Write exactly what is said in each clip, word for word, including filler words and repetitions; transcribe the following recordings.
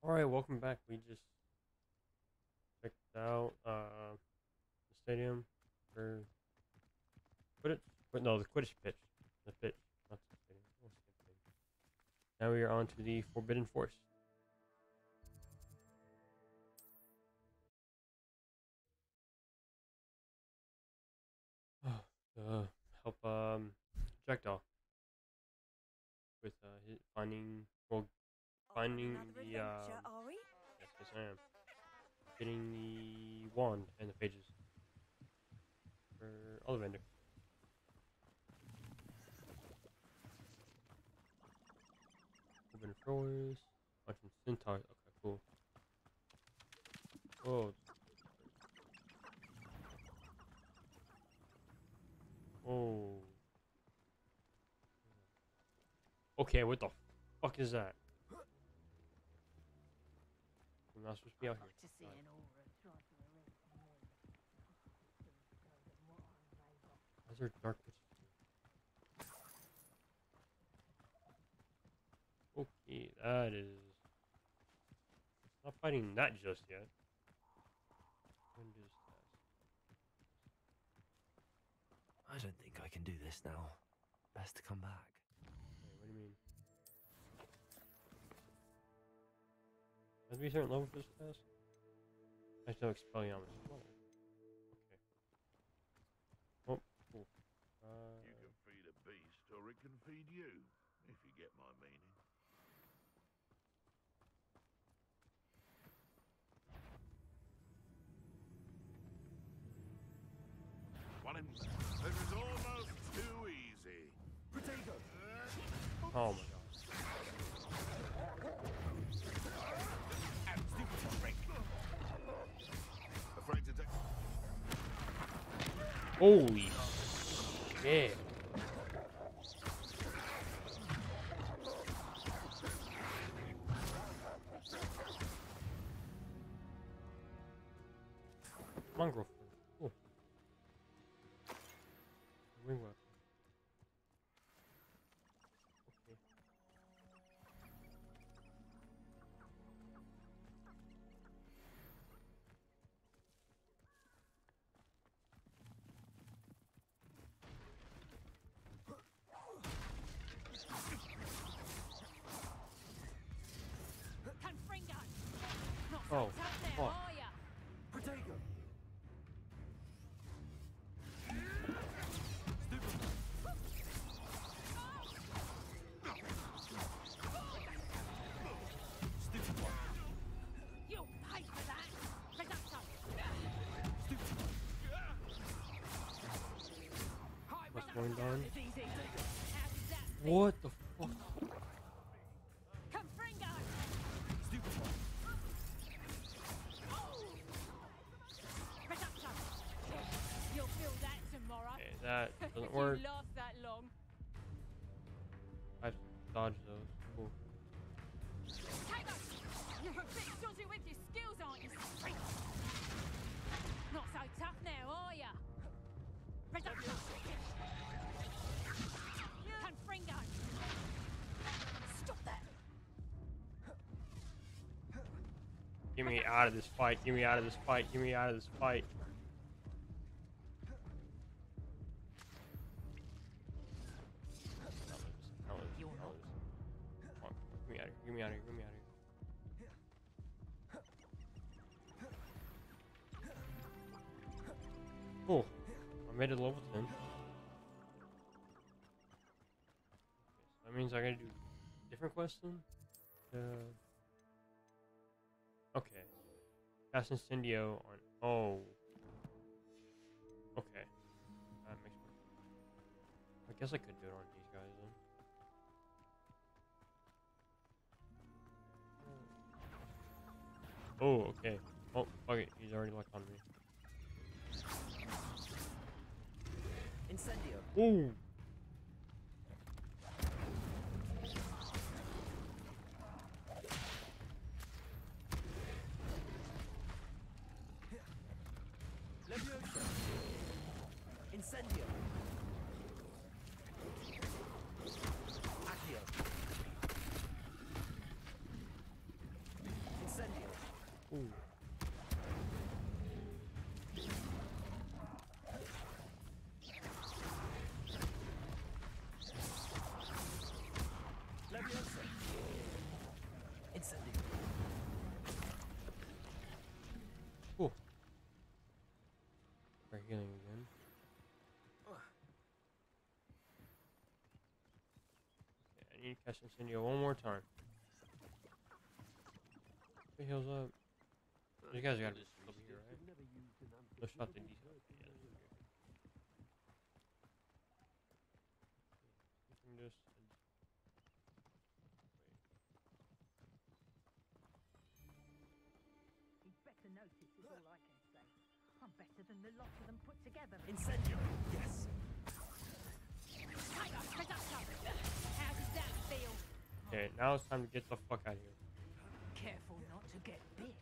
Alright, welcome back. We just checked out uh, the stadium for Quidditch. But no, the Quidditch pitch. The pitch, not the stadium. Oh, same thing. Now we are on to the Forbidden Forest. uh, help um, Jackdaw with uh, his finding, well, finding the, um, yes, yes I am, getting the wand and the pages for Ollivander. Forbidden Forest, watching Centaurs. Okay, cool. Oh, oh. Okay, what the fuck is that? I'm not supposed to be out here. Why is there dark pitches? Okay, that is... Not fighting that just yet. I'm gonna do this task. I don't think I can do this now. Best to come back. Wait, what do you mean? Has to be a certain level for this task? I still Expelliarmus. Oh. Okay. Oh, cool. Uh, You can feed a beast, or it can feed you, if you get my meaning. One in... This is almost too easy. Potato! oh my god. Afraid to take... Holy shit. Mongrel. Cool. Wing weapon. Okay. Oh, fuck. Potato! Stupid one. You'll pay for that! Reducto! What's going on? It's easy. How did that feel? What the fuck? Confringo! Stupid one. Reducto! You'll feel that tomorrow. Okay, that doesn't If work. you last that long. I've dodged those. Cool. Take us! You're a bit dodgy with your skills, aren't you? Freak? Not so tough now, are ya? Reducto! Confringo! Stop that! Get me out of this fight. Get me out of this fight. Get me out of this fight. Come on, Get me out of here. Get me out of here. Get me out of here. Cool. I made it level ten. Okay, so that means I gotta do different quests then? Uh, okay. Cast Incendio on. Oh. Okay. That makes more sense. I guess I could do it on these guys then. Oh, okay. Oh, fuck it. He's already locked on me. Incendio. Ooh. Leviosa. Incendio. Accio. healing again. Okay, I need to cast Incendio one more time. Who heals up? You guys gotta be over here, right? No shot the detail. Yeah, that's weird. You can just. He'd better notice is all I can say. I'm better than the lot of them put together. Incendio! Yes! Tiger, Production! How does that feel? Okay, now it's time to get the fuck out of here. Careful not to get bit.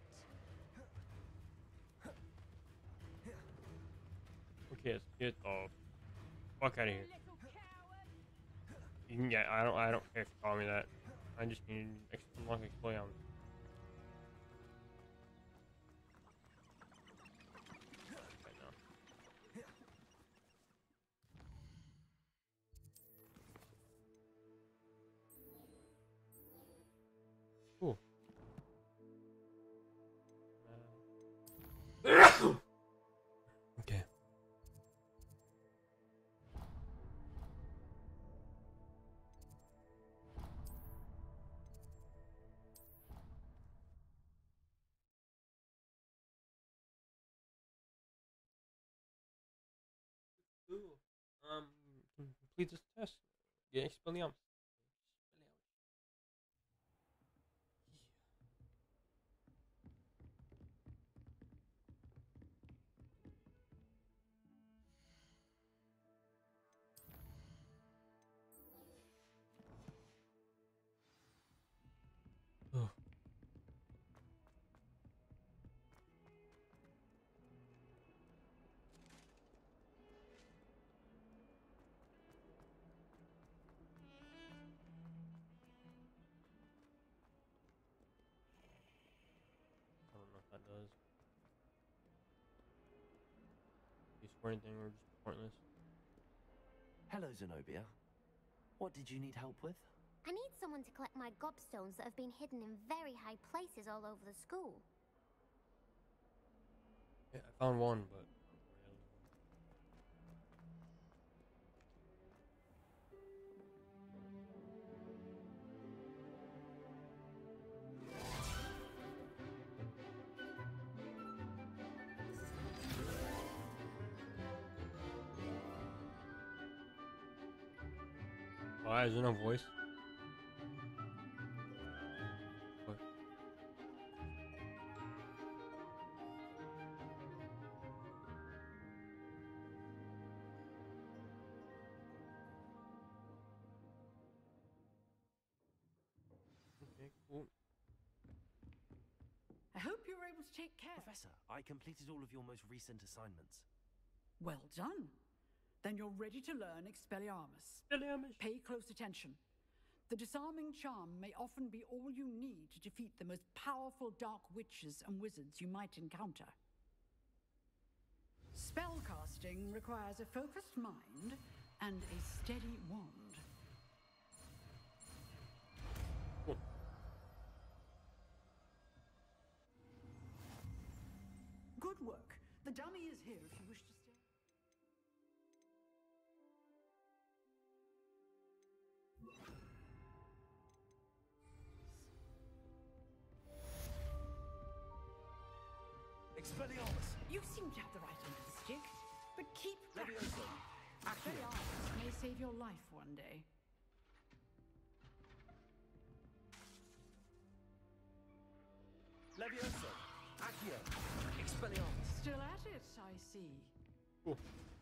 Okay, let's get the fuck out of here. Little coward! You can get. I don't. I don't care if you call me that. I just need extra long Expelliarmus. Right now. Cool. Okay. Ooh. Um, complete this test. Yeah, Expelliarmus. Oh. I don't know if that does. Use for anything or just pointless. Hello, Zenobia. What did you need help with? I need someone to collect my gobstones that have been hidden in very high places all over the school. Yeah, I found one, but. Why is there no voice? What? Okay, cool. I hope you were able to take care. Professor, I completed all of your most recent assignments. Well done. Then you're ready to learn Expelliarmus. Expelliarmus. Pay close attention. The disarming charm may often be all you need to defeat the most powerful dark witches and wizards you might encounter. Spellcasting requires a focused mind and a steady wand. Cool. Good work. The dummy is here if you wish to stay. Expelliarmus! You seem to have the right end of the stick, but keep practicing. Levioso! Accio! Expelliarmus may save your life one day. Levioso! Accio! Expelliarmus! Still at it, I see. Cool.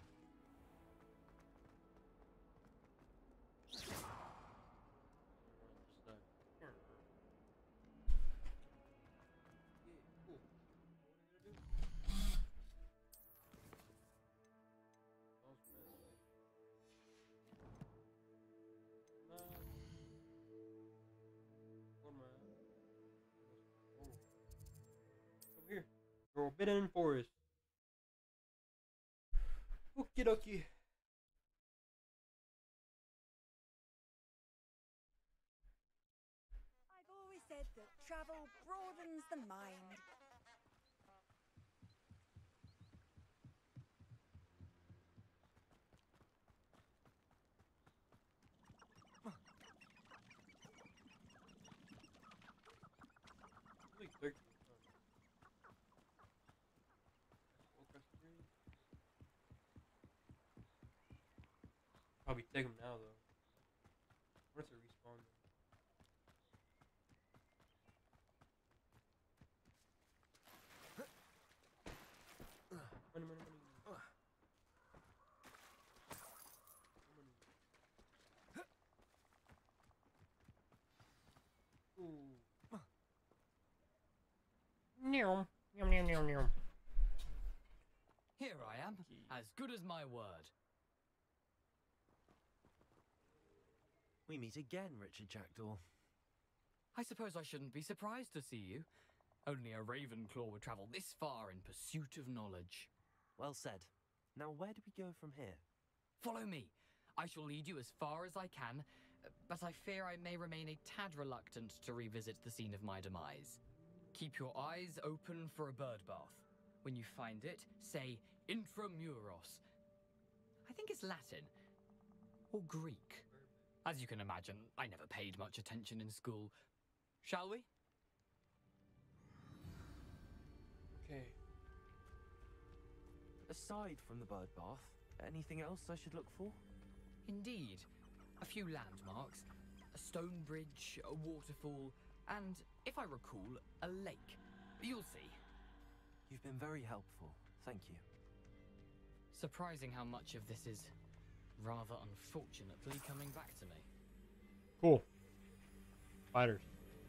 Here, Forbidden Forest. Okie dokie. I've always said that travel broadens the mind. we take him now, though. What is it respawn? Money, money, money. Ooh. Neum. Neum, neum, neum, neum. Here I am, as good as my word. We meet again, Richard Jackdaw. I suppose I shouldn't be surprised to see you. Only a Ravenclaw would travel this far in pursuit of knowledge. Well said. Now where do we go from here? Follow me. I shall lead you as far as I can, but I fear I may remain a tad reluctant to revisit the scene of my demise. Keep your eyes open for a bird bath. When you find it, say Intramuros. I think it's Latin. Or Greek. As you can imagine, I never paid much attention in school. Shall we? Okay. Aside from the bird bath, anything else I should look for? Indeed. A few landmarks, a stone bridge, a waterfall, and, if I recall, a lake. You'll see. You've been very helpful. Thank you. Surprising how much of this is rather unfortunately coming back to me. Cool. Spiders.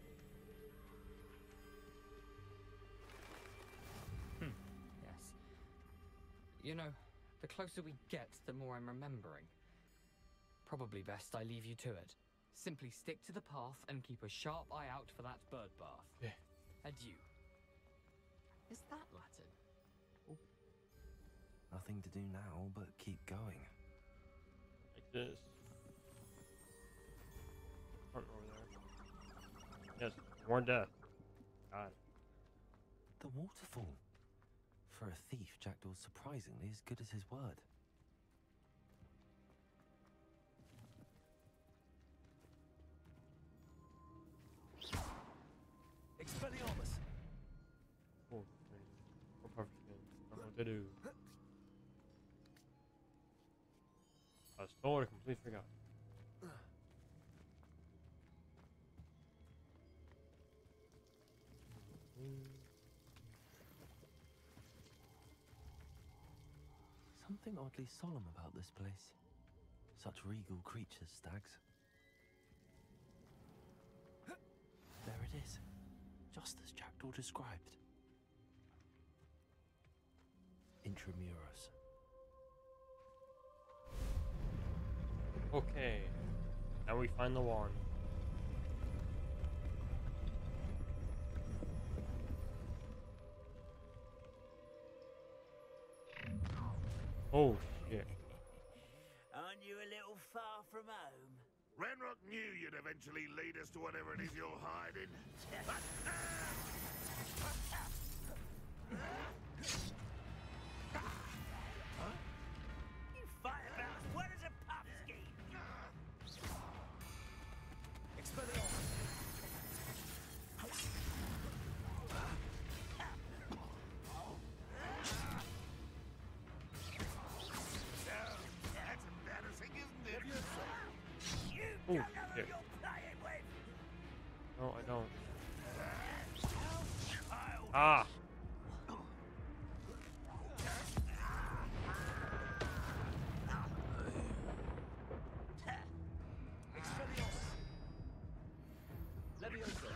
Hmm. Yes. You know, the closer we get, the more I'm remembering. Probably best I leave you to it. Simply stick to the path and keep a sharp eye out for that bird bath. Yeah. Adieu. Is that Latin? Oh. Nothing to do now but keep going. Like this. Front over there. Yes, more death. God. The waterfall. For a thief, Jackdaw's surprisingly as good as his word. Expelliarmus! Cool. More perfect skin. I don't know what to do. I was told I completely forgot. Something oddly solemn about this place. Such regal creatures, stags. There it is. Just as Jackdaw described. Intramuros. Okay. Now we find the wand. Oh shit. Aren't you a little far from home? Ranrock knew you'd eventually lead us to whatever it is you're hiding. You fight about as well as a pumpkin. Expelliarmus! That's embarrassing, isn't it? You Oh, don't know who shit. you're playing with. No, I don't. Ah! Expelliarmus! Leviosa!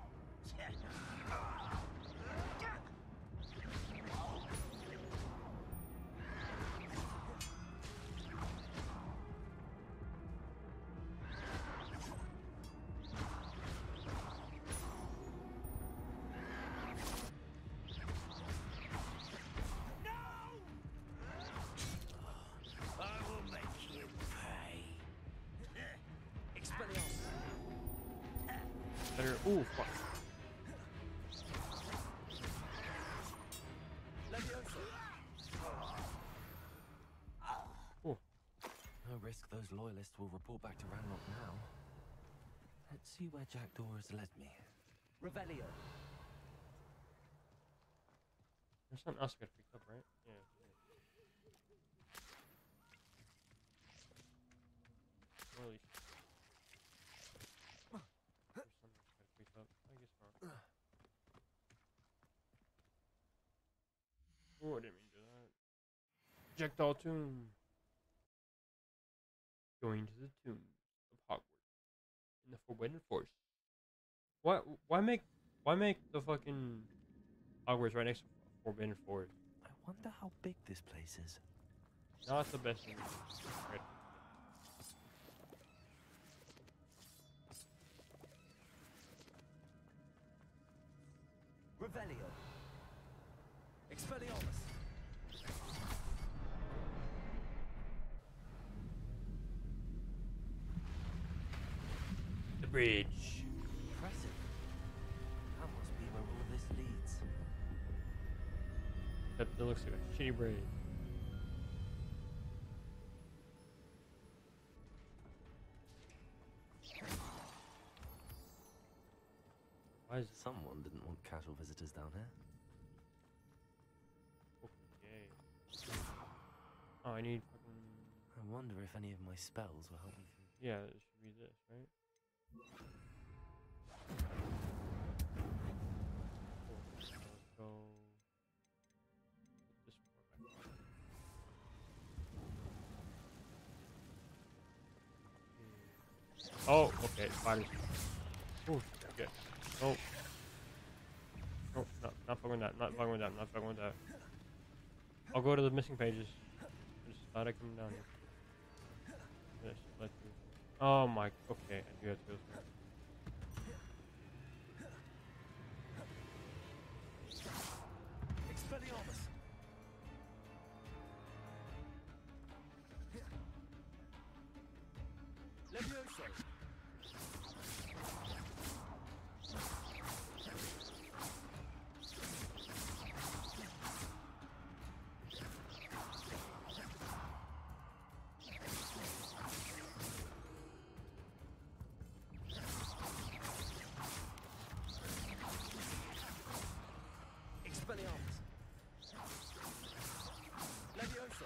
I will make you pay. Expelliarmus! Better. Ooh, fuck. Leviosa! Ooh. No risk those loyalists will report back to Ranrock now. Let's see where Jackdaw has led me. Revelio. There's something else I gotta pick up, right? Yeah. Holy shit. There's something I gotta pick up. I guess not. Oh, I didn't mean to do that. Projectile tomb. Going to the tomb of Hogwarts in the Forbidden Forest. Why? Why make? Why make the fucking Hogwarts right next to Forbidden Forest? I wonder how big this place is. Not the best thing. Right. Revelio. Expelliarmus. The bridge. Impressive. That must be where all this leads. Except it looks like a shitty bridge. Why is Someone didn't want casual visitors down here. okay? Oh, I need fucking. I wonder if any of my spells will help me through. Yeah, it should be this, right? Cool. So let's go. Put this more back. Hmm. Oh, okay. Spiders. Oh, shit. Oh. Oh, no, not fucking with that. Not fucking with that. Not fucking with that. I'll go to the missing pages. I just thought I'd come down here. Yes, let's do. Oh my. Okay, I do have to go there. Expelliarmus. Levioso. Expelliarmus. Levioso.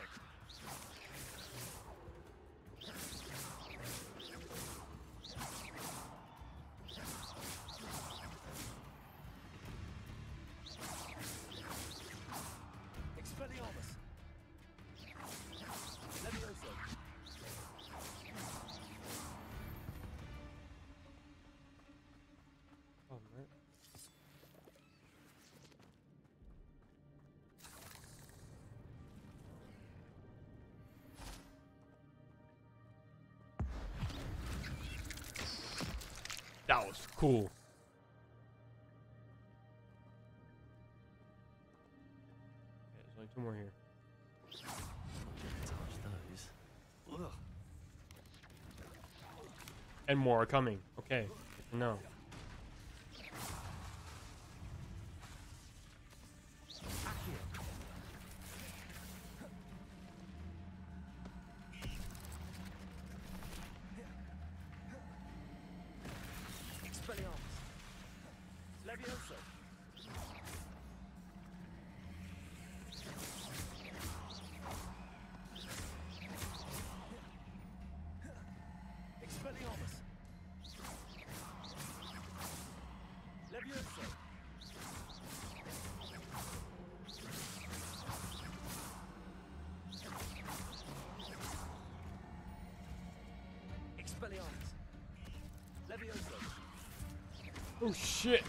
Expelliarmus. Levioso. Oh man. That was cool. Okay, there's only two more here. Touch those. Ugh. And more are coming. Okay, good to know. Expelliarmus. Levioso. Expelliarmus. Levioso. Expelliarmus. Levioso. Oh shit!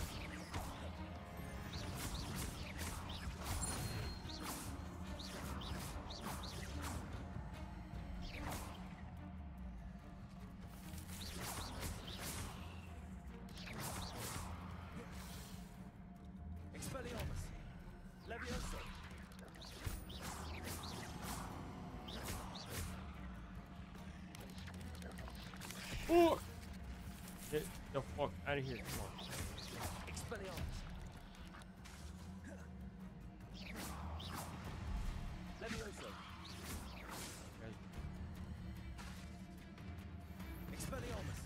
Expelliarmus. Levioso. Oh! Get the fuck out of here! Come on. Expelliarmus. Levioso. Guys, Expelliarmus.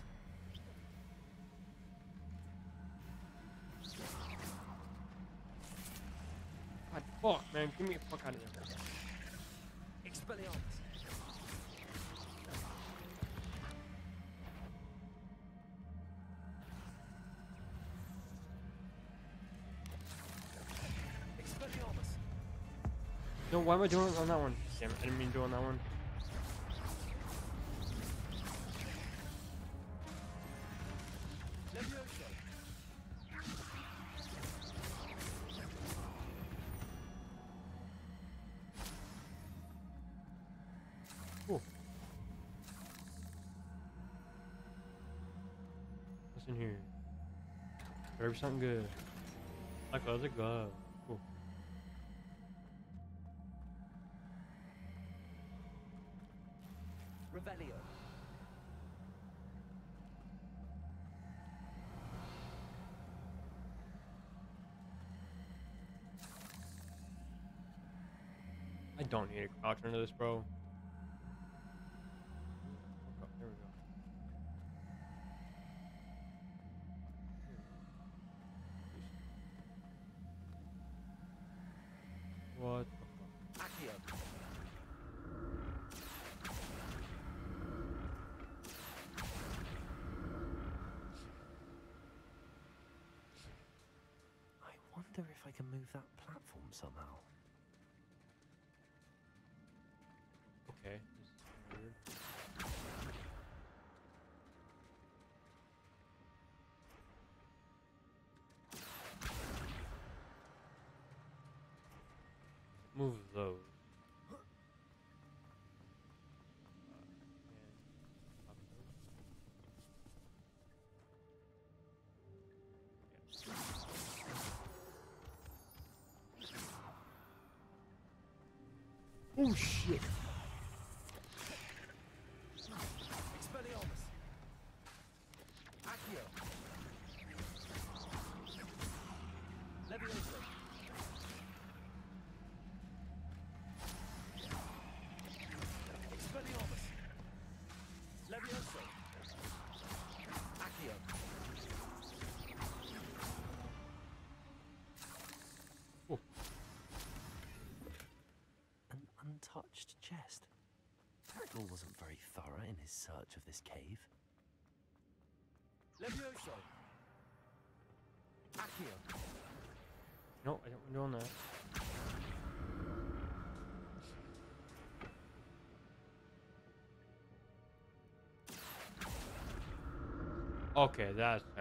God, fuck, man! Get me the fuck out of there! Expelliarmus. No, why am I doing it on that one? Damn it, I didn't mean to do it on that one. Cool. What's in here? Better be something good. Like a other glove. Cool. Revelio. I don't need to crouch into this, bro. Oh, there we go. What the fuck? Accio. I wonder if I can move that platform somehow. Okay. This is weird. Move those. Uh, and pop those. Yeah. Oh shit! Expelliarmus. Accio. Levioso. Expelliarmus. Levioso. Accio. Oh. An untouched chest. Parador wasn't very thorough in his search of this cave. Levioso. Accio. No, I don't want doing that. Okay, that's heck.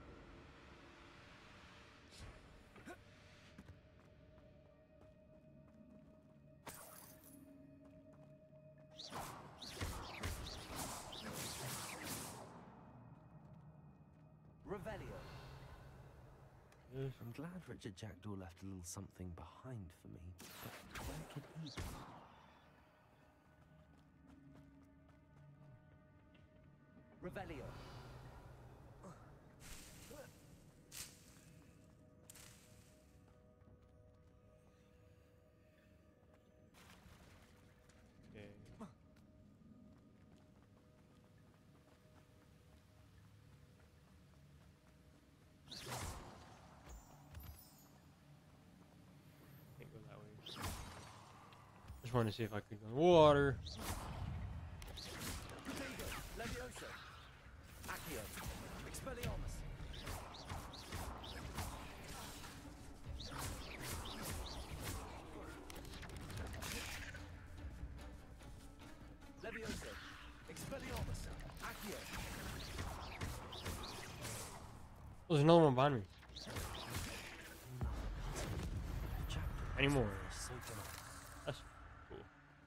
Revelio. Yes. I'm glad Richard Jackdaw left a little something behind for me, but where could he be? Revelio. Okay. Can't go that way. Just wanted to see if I could go in the water. Levioso. Accio. Expelliarmus. Levioso. Expelliarmus. Accio. Oh, there's another one behind me. Anymore. So tonight. That's cool.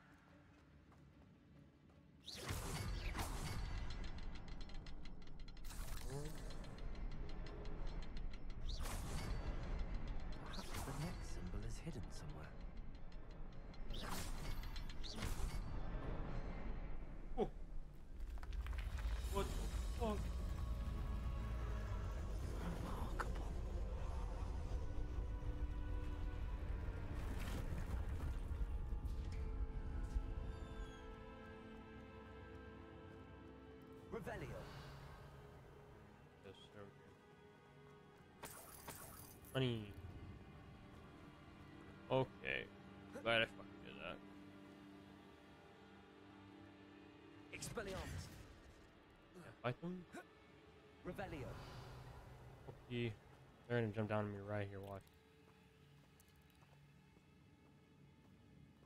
Perhaps the next symbol is hidden somewhere. Oh. What the fuck? Remarkable. Revelio. Yes, there we go. Honey. Okay. Glad I fucking did that. Expelliarmus. Can I fight them? Revelio. Okay. They're gonna jump down on me right here, watch.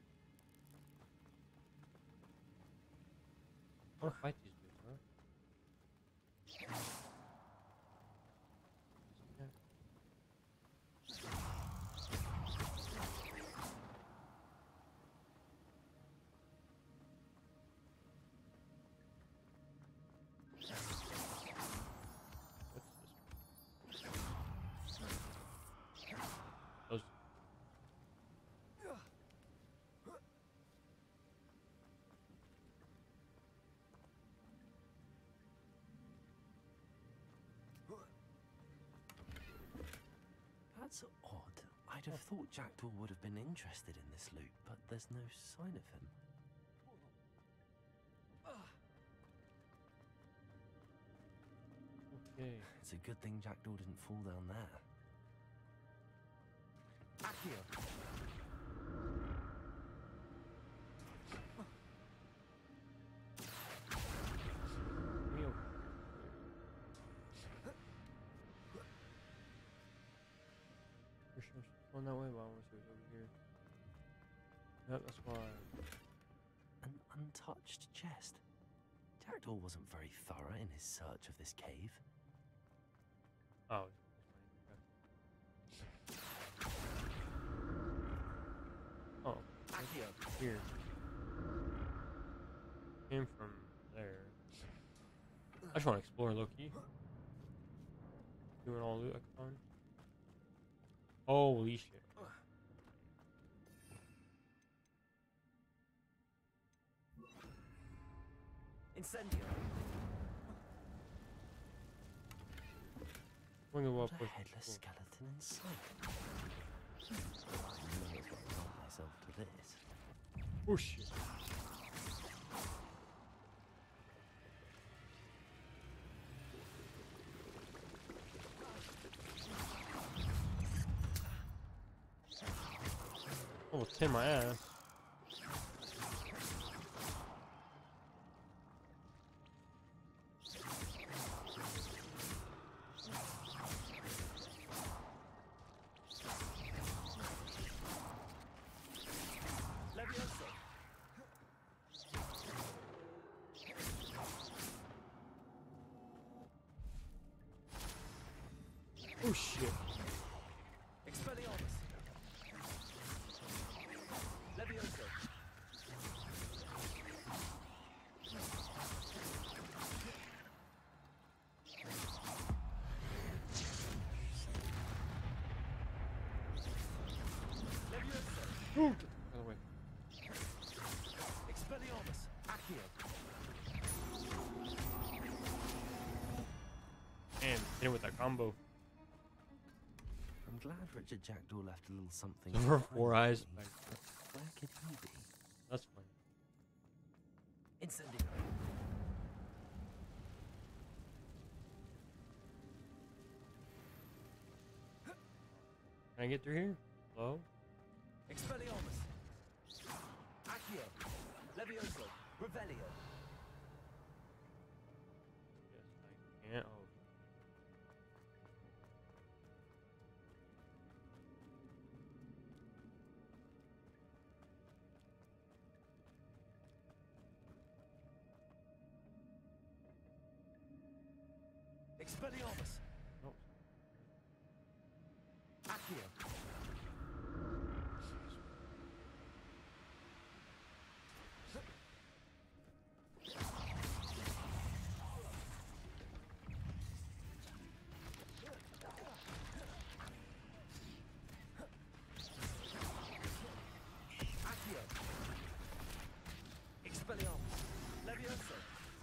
I wanna fight these dudes, bro. Those. That's odd. I'd have thought Jackdaw would have been interested in this loot, but there's no sign of him. Okay. It's a good thing Jackdaw didn't fall down there. Accio! Real. For sure. Going that way, but I want to see what's over here. Yep, that's why. An untouched chest. Jackdaw wasn't very thorough in his search of this cave. Oh. Oh, here. Came from there. I just want to explore low-key. Doing all loot I can find. Holy shit. Incendio. Wonder what What a headless skeleton inside. I may as well help myself to this. Oh shit. Oh, it's in my ass. Oh shit. Expelliarmus. Levioso. Levioso. Ooh. By the way. Expelliarmus. Accio. Man, hit it with that combo. I'm glad Richard Jackdaw left a little something. Over four behind eyes. me. Where could he be? That's fine. Incendio. Can I get through here? Hello? Expelliarmus. Accio. Levioso. Revelio. Yes, I can't. Oh. Expelliarmus. No. Accio. Accio. Expelliarmus. Levioso.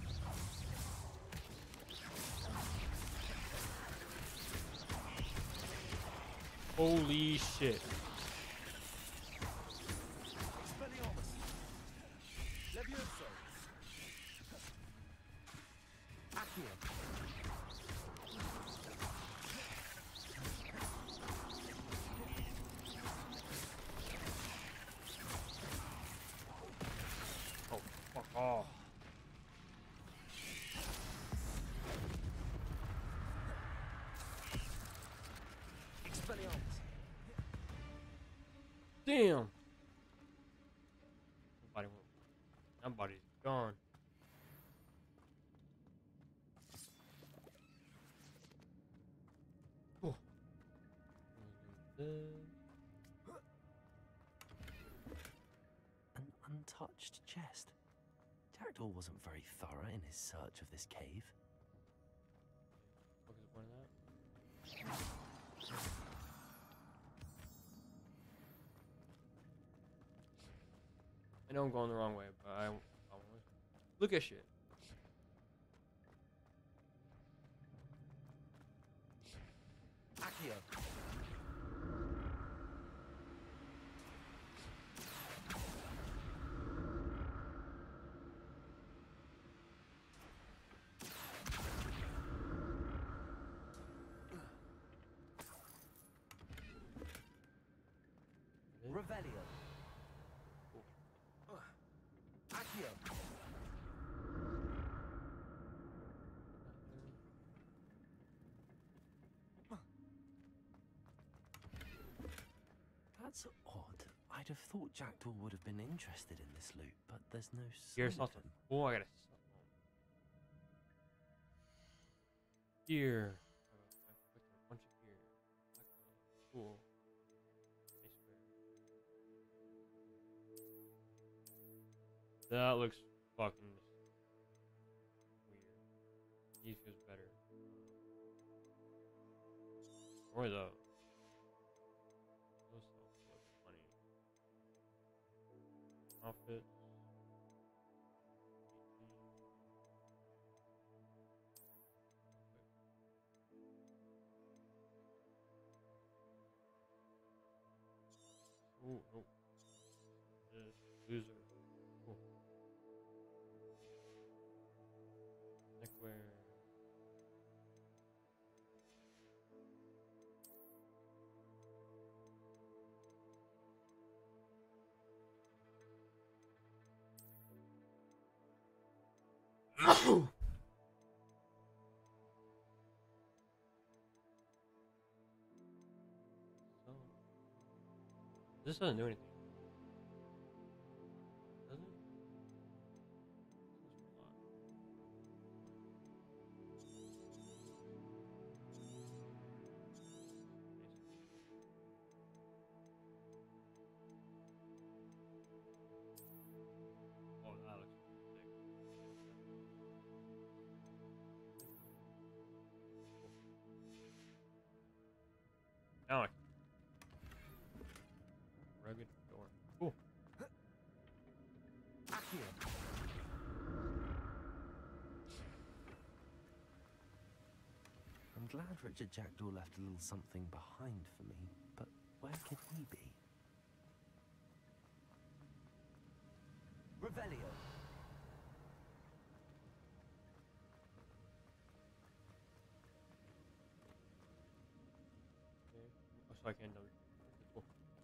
Holy shit. Expelliarmus. Levioso. Accio. Oh, fuck off. Expelliarmus. Damn. Nobody won't. That body's gone. An untouched chest. Jackdaw wasn't very thorough in his search of this cave. What is the point of that? I know I'm going the wrong way, but I, I want to look at shit. Accio. Revelio. Accio. That's odd. I'd have thought Jackdaw would have been interested in this loot, but there's no sign Here's of something. him. Oh, I gotta. Gear. A bunch of gear. Cool. That looks fucking weird. He feels better. Or though. Those stuff look funny. Outfit. Ooh, oh. This loser. Cool. Neckwear. So, this doesn't do anything. Does it? Oh, that looks sick. Now I can. Rugged door. Cool. Accio. I'm glad Richard Jackdaw left a little something behind for me, but where could he be? Revelio. Okay. Oh, so I can double. Cool.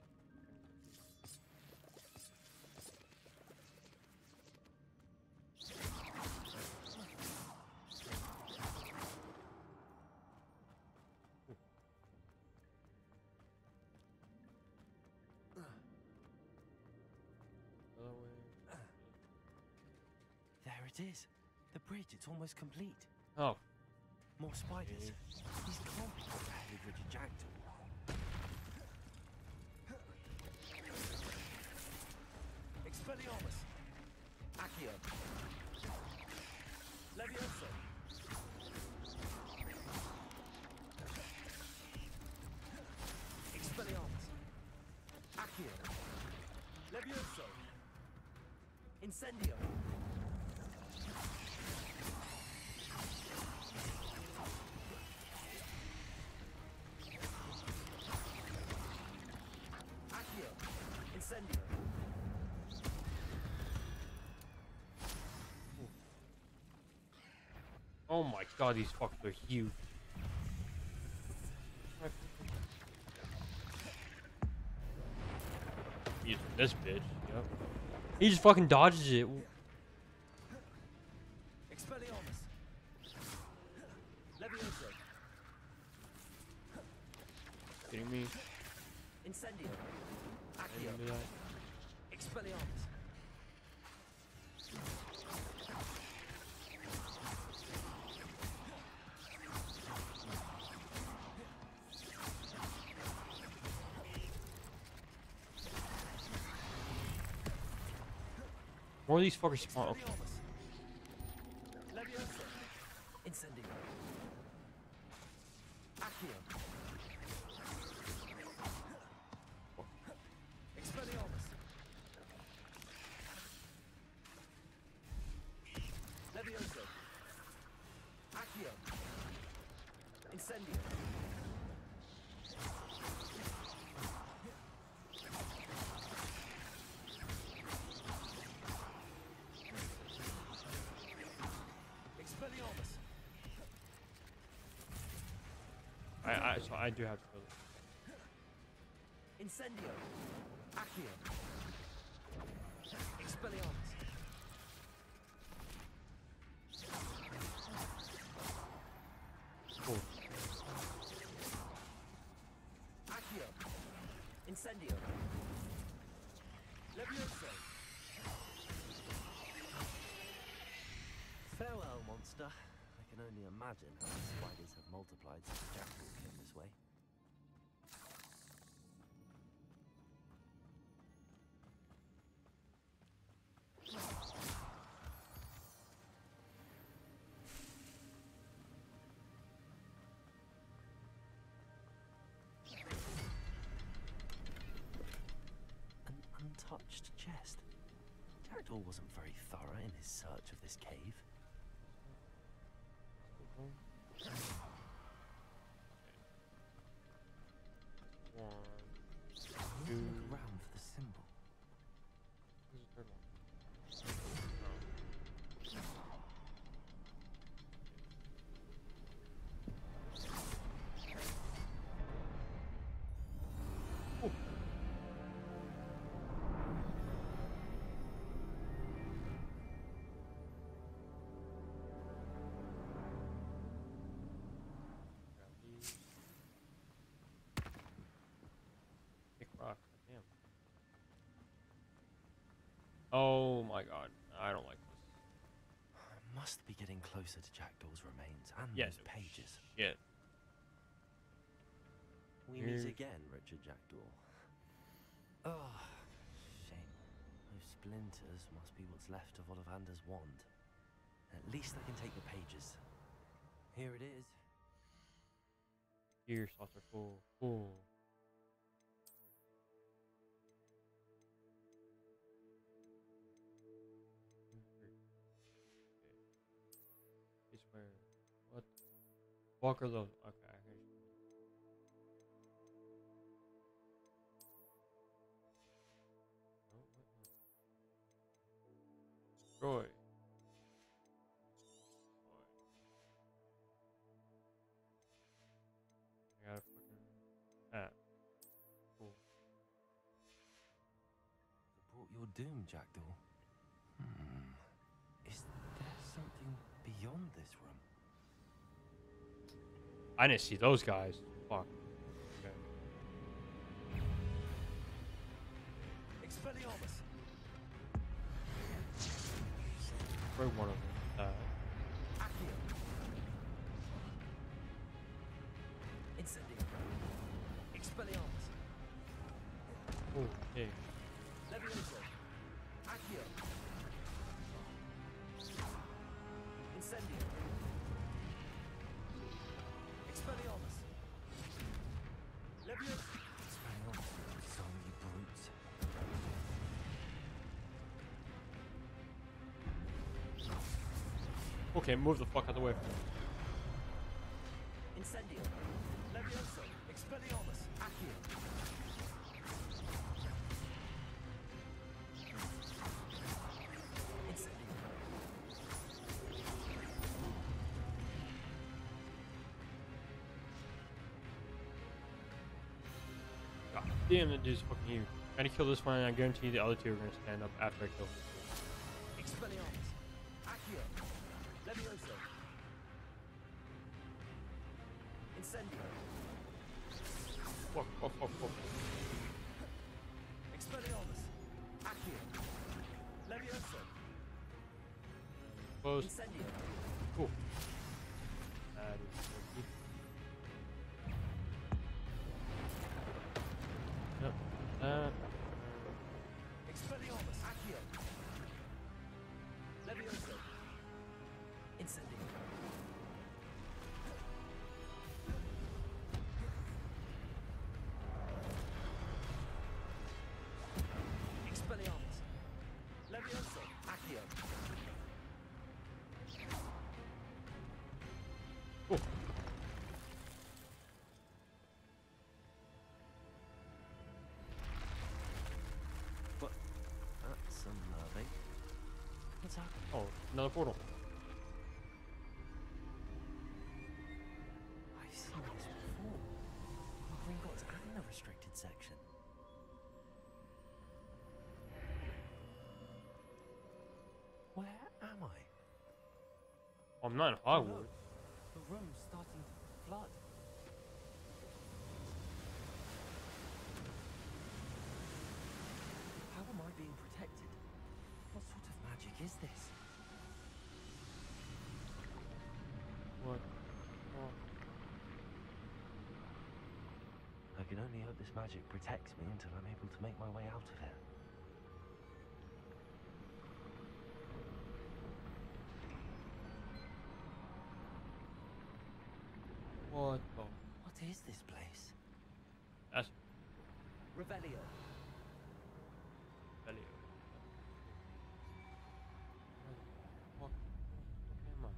Other way. There it is. The bridge, it's almost complete. Oh. More spiders. These can't be compared with Richard Jackdaw. Expelliarmus. Accio. Levioso. Expelliarmus. Accio. Levioso. Incendio. Accio. Incendio. Oh my god, these fuckers are huge. Using this bitch. Yep. He just fucking dodges it. Expelliarmus. Levioso. Kidding me? Incendio. I Accio. didn't do that. Expelliarmus. More of these fuckers spawn. Okay. Leviosa. Incendio. Accio. Expelliarmus. Leviosa. Accio. Incendio. Expelliarmus. I, I, so I do have to kill this. Incendio. Accio. Expelliarmus. Cool. Accio. Incendio. Levioso. Farewell, monster. I can only imagine how the spiders have multiplied since Jackdaw came this way. An untouched chest. Jackdaw wasn't very thorough in his search of this cave. One. Two. Look around for the symbol. Where's the third one? Oh. Grab these. Pick rock. Damn. Oh my god. I don't like this. I must be getting closer to Jackdaw's remains and Yes. those pages. Shit. We Here's- meet again, Richard Jackdaw. Oh, shame. Those splinters must be what's left of Ollivander's wand. At least I can take the pages. Here it is. Here, saucer full. Full. It's where. What? Walker Love. Okay. I heard you. Oh, what? Destroy. I got a fucking hat. Cool. Brought your doom, Jackdaw. Hmm. Is there something beyond this room? I didn't see those guys. Fuck. Okay. Expelliarmus. Destroy one of them. Uh, Accio. Incendio. Expelliarmus. oh, hey. Levioso. Accio. Incendio. Expelliarmus. Levioso. Expelliarmus. So many brutes. Okay, move the fuck out of the way from me. Incendio. Levioso. Expelliarmus. Accio. Incendio. God damn, that dude's fucking huge. Trying to kill this one, and I guarantee the other two are gonna stand up after I kill him. Expelliarmus. Accio. Levioso. Incendio. Fuck, fuck, fuck, fuck. Expelliarmus. Accio. Levioso. Close. Incendio. Cool. That is tricky. Yep. That. Expelliarmus. Accio. Another portal. I've seen this before. In Gringotts and the restricted section. Where am I? I'm not in Oh, Hogwarts. no. The room's starting to flood. How am I being protected? What sort of magic is this? What? Oh. I can only hope this magic protects me until I'm able to make my way out of here. What? Oh. What is this place? That's Revelio. Revelio. What? Okay, man.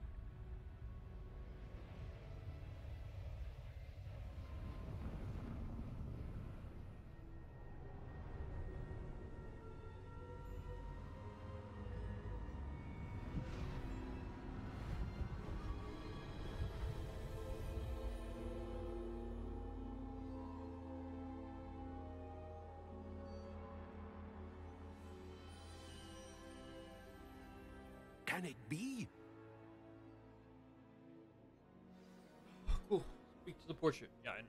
Can it be? Cool. Speak to the portrait. Yeah. I know.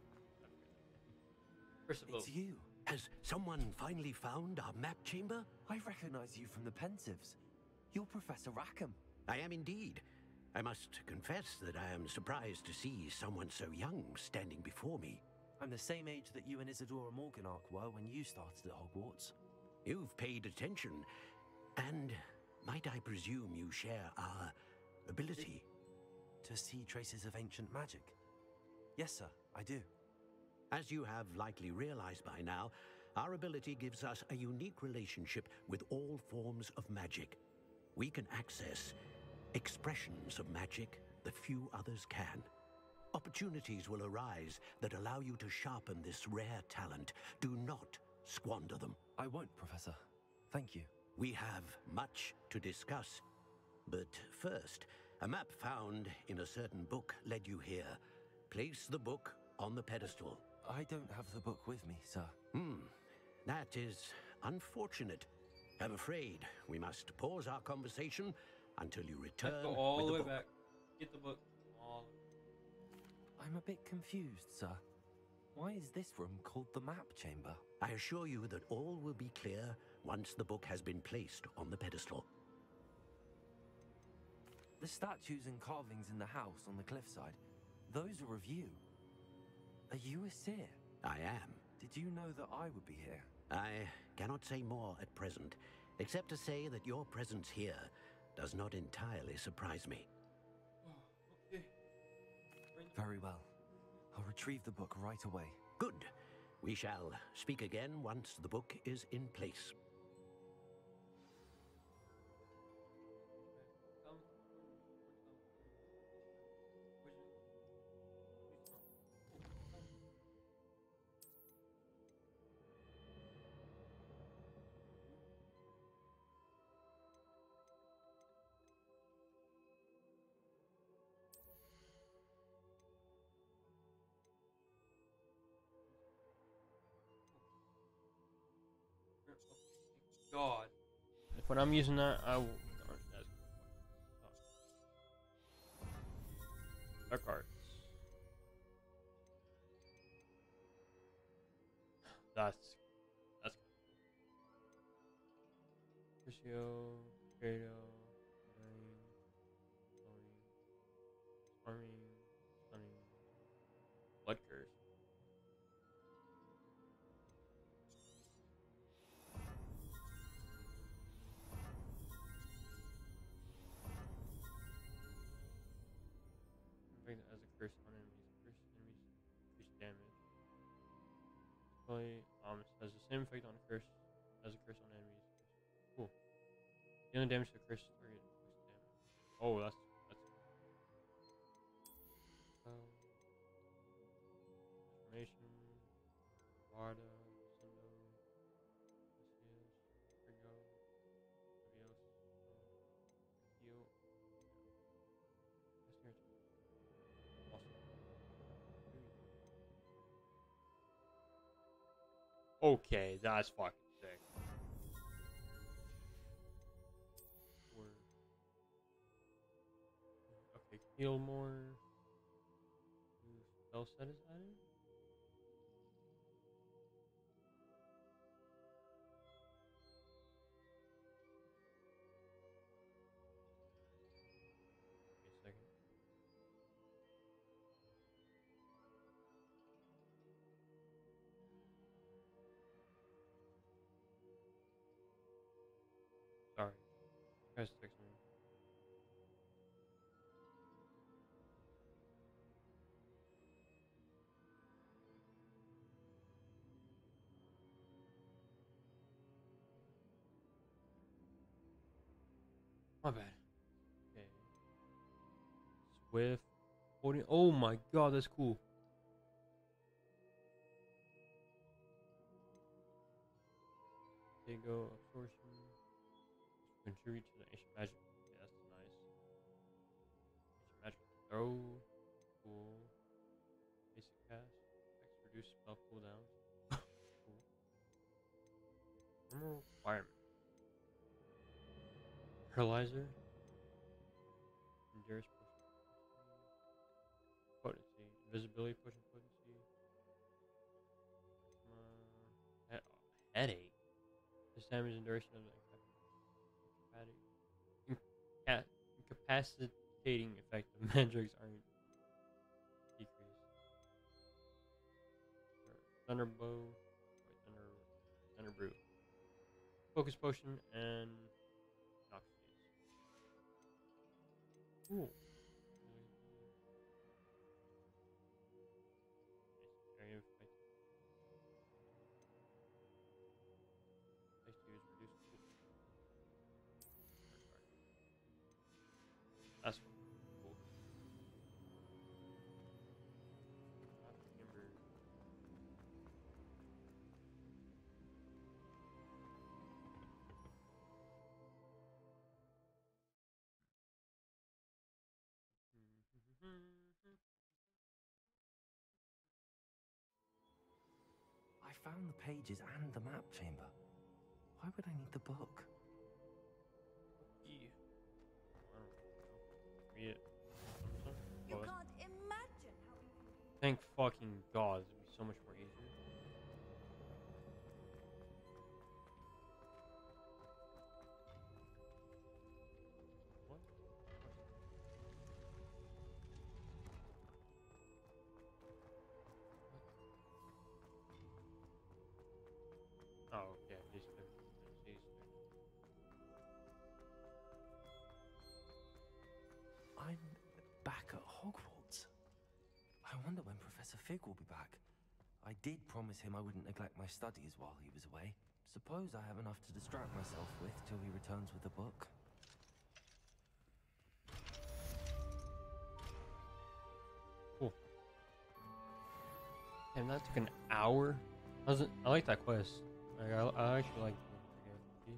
Percival. It's you. Has someone finally found our map chamber? I recognize you from the Pensieves. You're Professor Rackham. I am indeed. I must confess that I am surprised to see someone so young standing before me. I'm the same age that you and Isadora Morganach were when you started at Hogwarts. You've paid attention, and might I presume you share our ability? To see traces of ancient magic? Yes, sir, I do. As you have likely realized by now, our ability gives us a unique relationship with all forms of magic. We can access expressions of magic that few others can. Opportunities will arise that allow you to sharpen this rare talent. Do not squander them. I won't, Professor. Thank you. We have much to discuss. But first, a map found in a certain book led you here. Place the book on the pedestal. I don't have the book with me, sir. Hmm, that is unfortunate. I'm afraid we must pause our conversation until you return Let's go all with the way book. back. Get the book. All I'm a bit confused, sir. Why is this room called the Map Chamber? I assure you that all will be clear once the book has been placed on the pedestal. The statues and carvings in the house on the cliffside, those are of you. Are you a seer? I am. Did you know that I would be here? I cannot say more at present, except to say that your presence here does not entirely surprise me. okay. Very well. I'll retrieve the book right away. Good. We shall speak again once the book is in place. God. If when I'm using that, I will. Dark arts. That's that's. Crucio, Credo, Rain, Storming, Storming, Stunning, Blood Curse. As a curse on enemies. Curse enemies increase damage. Play um has the same effect on curse as a curse on enemies. Cool. Dealing damage to a curse target increase damage. Oh, that's that's um, transformation. Varda, Cindo, Lucius, Frigo, Levios, Okay, that's fucking sick. Word. Okay, kill more. Whose spell set is that in? Wait a second. Sorry. Guys, text me. My bad. Okay. Swift. Holding. Oh my god, that's cool. They go absorption. Contribute to the ancient magic. Yeah, that's nice. Ancient magic throw. Cool. Basic cast. Effects reduce spell cooldowns. Cool. Normal requirement. Paralyzer. Endurance potion. Potency. Invisibility potion potency. Uh, he- headache. This damage and duration of the incapac- incapacitating effect of mandrakes aren't decreased. Thunder bow. Wait, thunder. Thunder brew. Focus potion and Noxious. Cool. Area of effect. Next to is reduced. That's cool. I remember. I found the pages and the map chamber. Why would I need the book? Yeah. I don't know. Read it. You Oh, it- can't imagine how easy. Thank fucking god, it would be so much more easier. What? Oh, yeah, these two. These two. I'm back at Hogwarts. I wonder when Professor Fig will be back. I did promise him I wouldn't neglect my studies while he was away. Suppose I have enough to distract myself with till he returns with the book. Cool. Damn, that took an hour. I, was, I like that quest. Like, I, I actually like it. Okay.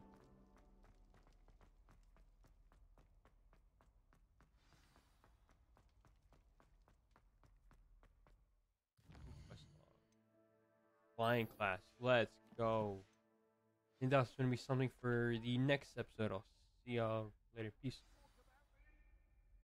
Quest log. Flying class. Let's go. I think that's going to be something for the next episode. I'll see y'all later. Peace.